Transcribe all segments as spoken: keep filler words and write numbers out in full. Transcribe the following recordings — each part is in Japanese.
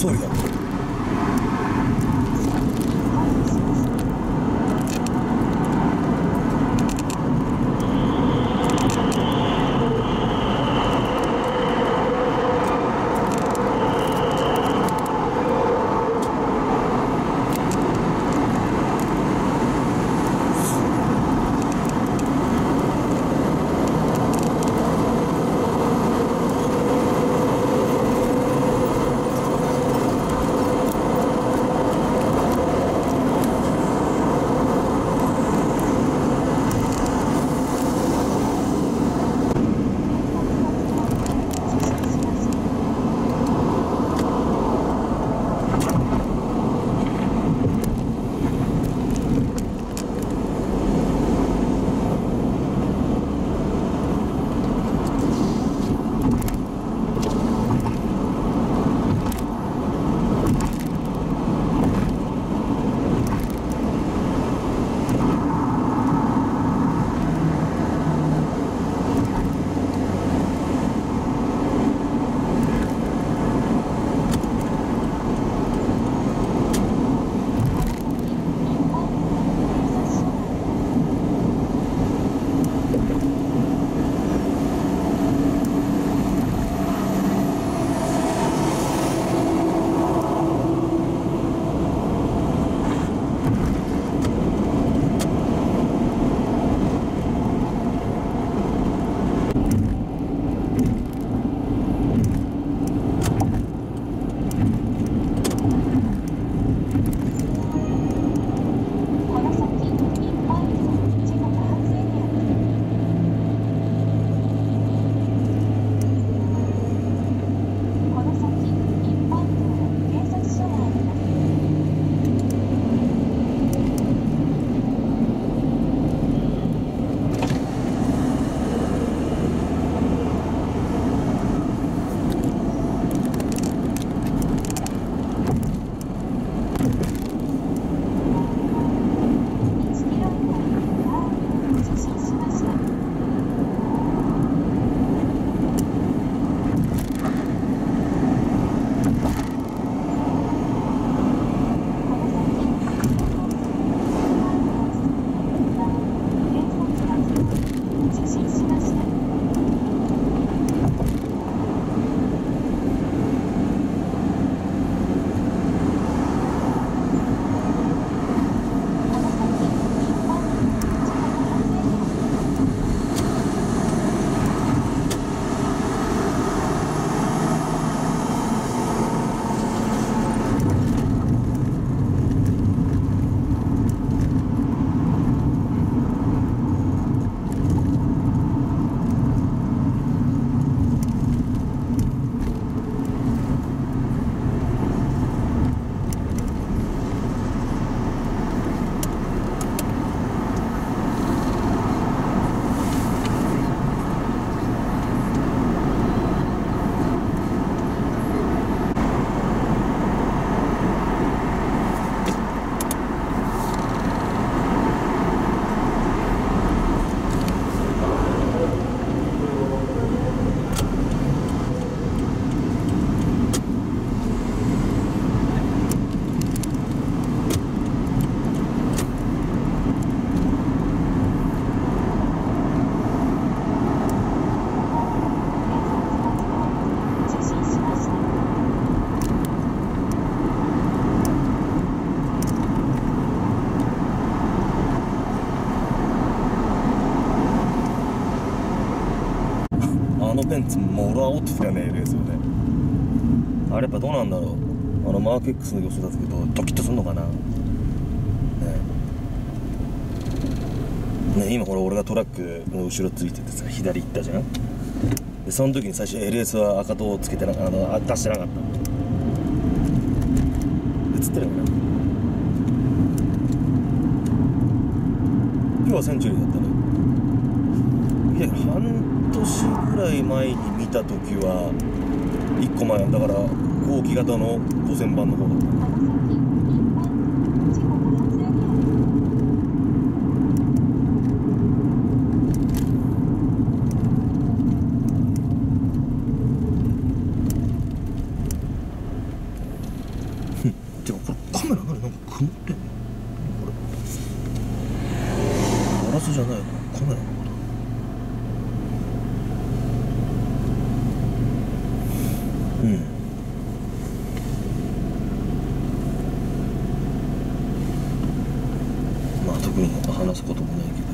総理だ。あのベンツもう俺はオットフやねえですよね。あれやっぱどうなんだろう。あのマーク X の予想だけどドキッとするのかな。ねね、今これ俺がトラックの後ろついててさ、左行ったじゃん。でその時に最初 エルエス は赤灯をつけてなあの出してなかった。映ってるよね。今日はセンチュリーだったね。いや半年ぐらい前に見た時はいっこまえだから後期型のごせんばんの方だった。 うんまあ特に話すこともないけ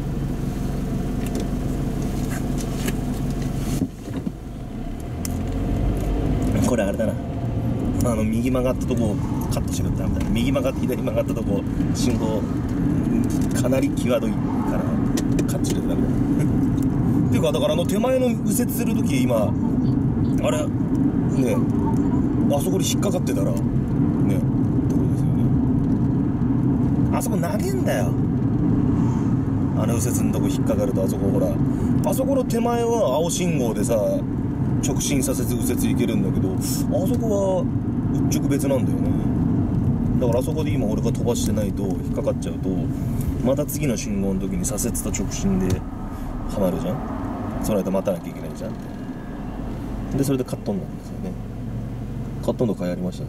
ど、これあれだな、あの右曲がったとこカットしろってダメだ。右曲がって左曲がったとこ信号かなり際どいからカットしろってダメだっていうか、だからあの手前の右折するとき今あれね、あそこに引っかかってたらねってことですよね。あそこ投げんだよ、あの右折のとこ引っかかると。あそこほら、あそこの手前は青信号でさ直進させず右折行けるんだけど、あそこは一直別なんだよね。だからあそこで今俺が飛ばしてないと引っかかっちゃうと、また次の信号の時に左折と直進ではまるじゃん。その間待たなきゃいけないじゃんって。でそれでカットンなんですよね。カットンの回ありましたね。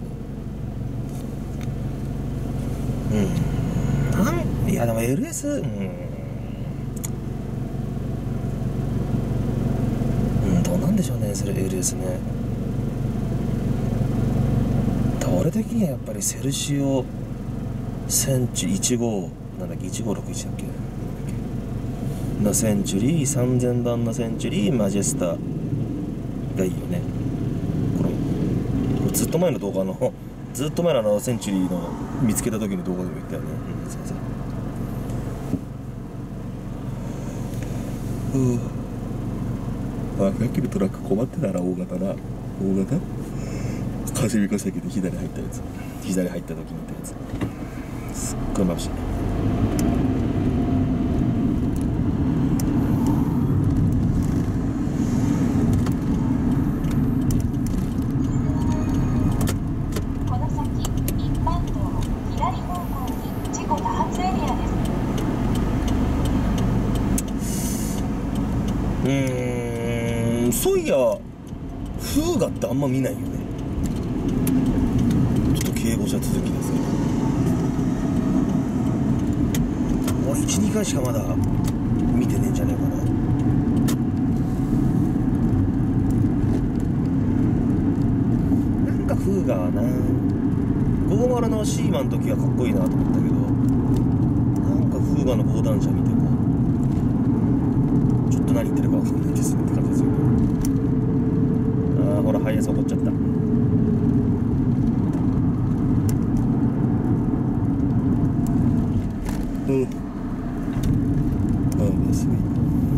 うんなんいやでも エルエス うんうんどうなんでしょうね、それ エルエス ね。俺的にはやっぱりセルシオセンチュリーいちごなんだっけいちごろくいちだっけのセンチュリーさんぜんばんのセンチュリーマジェスタがいいよね。これこれずっと前の動画のずっと前のあのセンチュリーの見つけた時の動画でも言ったよね。うん、すいません。うーあ、さっきのトラック困ってたな、大型な大型風見岬で左入ったやつ、左入った時に行ったやつ、すっごい眩しい。 この先一般道左方向に事故多発エリアです。 うーんそういや風雅ってあんま見ないよね。警護車続きですけど、もういちにかいしかまだ見てねえんじゃねえかな。なんか風雅はなごーまるのシーマンの時はかっこいいなと思ったけど、なんか風雅の防弾車見てもちょっと何言ってるか分かんないですねって感じですよね。ああほらハイエース怒っちゃった。うんああすごい。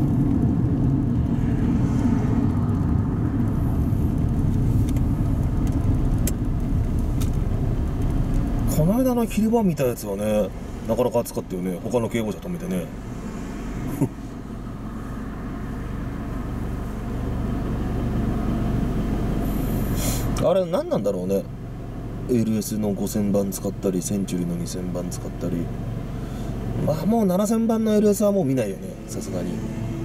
この間の昼間見たやつはねなかなか暑かったよね。他の警護車止めてねあれ何なんだろうね。 エルエス のごせんばん使ったりセンチュリーのにせんばん使ったり、まあもうななせんばんの エルエス はもう見ないよね、さすがに。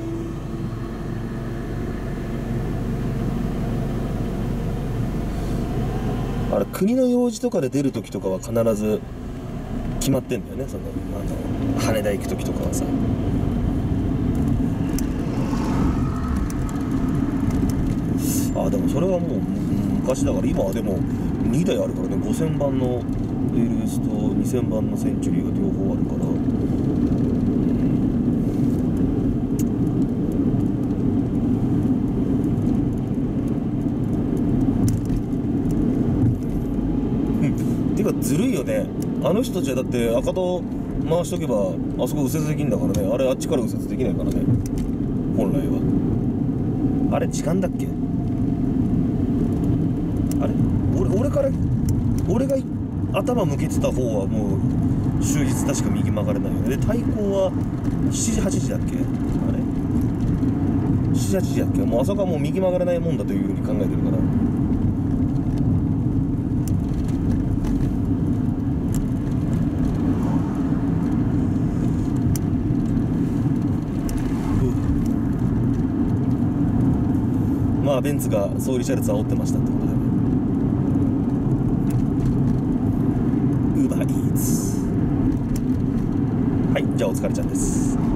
あれ国の用事とかで出る時とかは必ず決まってんだよね、そのあの羽田行く時とかはさ。あでもそれはもう昔だから、今はでもにだいあるからね。ごせんばんの エルエス とにせんばんのセンチュリーが両方あるから、てかずるいよね。あの人たちはだって赤と回しとけばあそこ右折できんだからね。あれあっちから右折できないからね本来は。あれ時間だっけ、あれ 俺, 俺から俺が頭向けてた方はもう終日確か右曲がれないよね。で対向はしちじはちじだっけ、あれしちじはちじだっけ。もうあそこはもう右曲がれないもんだというふうに考えてるから。まあベンツが総理車列煽ってましたってことで、ウーバーイーツ。はい、じゃあお疲れちゃんです。